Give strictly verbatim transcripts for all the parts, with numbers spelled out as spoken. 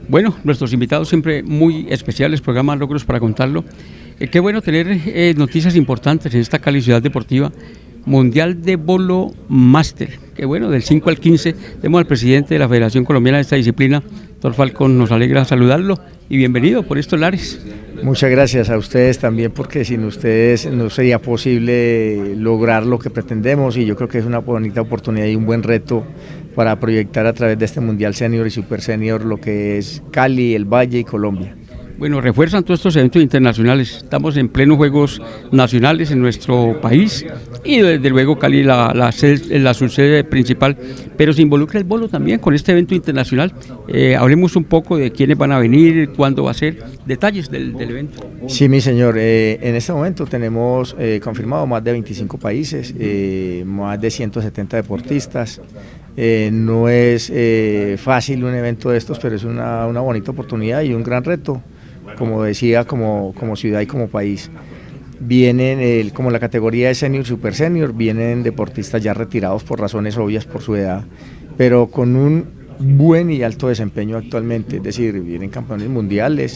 Bueno, nuestros invitados siempre muy especiales, programa Logros para Contarlo. Eh, qué bueno tener eh, noticias importantes en esta Cali Ciudad Deportiva. Mundial de Bolo Máster, que bueno, del cinco al quince, tenemos al presidente de la Federación Colombiana de esta disciplina, doctor Falcón, nos alegra saludarlo y bienvenido por estos lares. Muchas gracias a ustedes también, porque sin ustedes no sería posible lograr lo que pretendemos, y yo creo que es una bonita oportunidad y un buen reto para proyectar a través de este Mundial Senior y Super Senior lo que es Cali, el Valle y Colombia. Bueno, refuerzan todos estos eventos internacionales, estamos en plenos Juegos Nacionales en nuestro país y desde luego Cali la, la, la su sede principal, pero se involucra el bolo también con este evento internacional. Eh, hablemos un poco de quiénes van a venir, cuándo va a ser, detalles del, del evento. Sí, mi señor, eh, en este momento tenemos eh, confirmado más de veinticinco países, eh, más de ciento setenta deportistas. Eh, no es eh, fácil un evento de estos, pero es una, una bonita oportunidad y un gran reto, como decía, como, como ciudad y como país. Vienen, el, como la categoría de Senior, Super Senior, vienen deportistas ya retirados por razones obvias por su edad, pero con un buen y alto desempeño actualmente, es decir, vienen campeones mundiales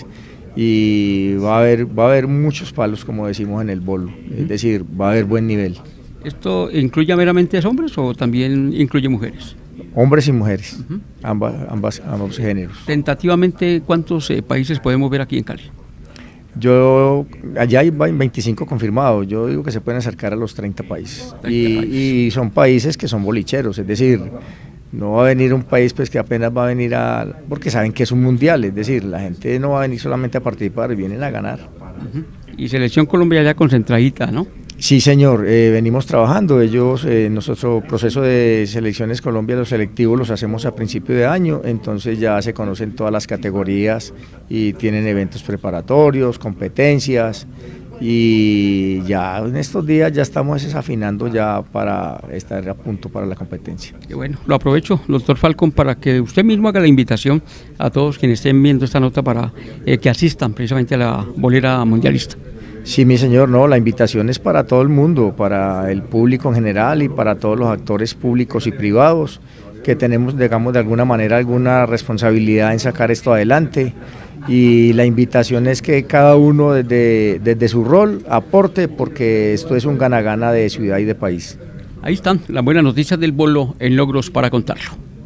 y va a haber, va a haber muchos palos, como decimos en el bolo, es decir, va a haber buen nivel. ¿Esto incluye meramente hombres o también incluye mujeres? Hombres y mujeres, uh-huh. ambas, ambas, ambos géneros. Tentativamente, ¿cuántos eh, países podemos ver aquí en Cali? Yo, allá hay veinticinco confirmados, yo digo que se pueden acercar a los treinta países, treinta y, países. Y son países que son bolicheros, es decir, no va a venir un país pues que apenas va a venir a, porque saben que es un mundial, es decir, la gente no va a venir solamente a participar, vienen a ganar. Uh-huh. Y Selección Colombia ya concentradita, ¿no? Sí, señor, eh, venimos trabajando, ellos, eh, nuestro proceso de Selecciones Colombia, los selectivos los hacemos a principio de año, entonces ya se conocen todas las categorías y tienen eventos preparatorios, competencias, y ya en estos días ya estamos desafinando ya para estar a punto para la competencia. Qué bueno, lo aprovecho, doctor Falcón, para que usted mismo haga la invitación a todos quienes estén viendo esta nota para eh, que asistan precisamente a la bolera mundialista. Sí, mi señor, no, la invitación es para todo el mundo, para el público en general y para todos los actores públicos y privados que tenemos, digamos, de alguna manera alguna responsabilidad en sacar esto adelante, y la invitación es que cada uno desde, desde su rol aporte, porque esto es un gana-gana de ciudad y de país. Ahí están las buenas noticias del bolo en Logros para Contarlo.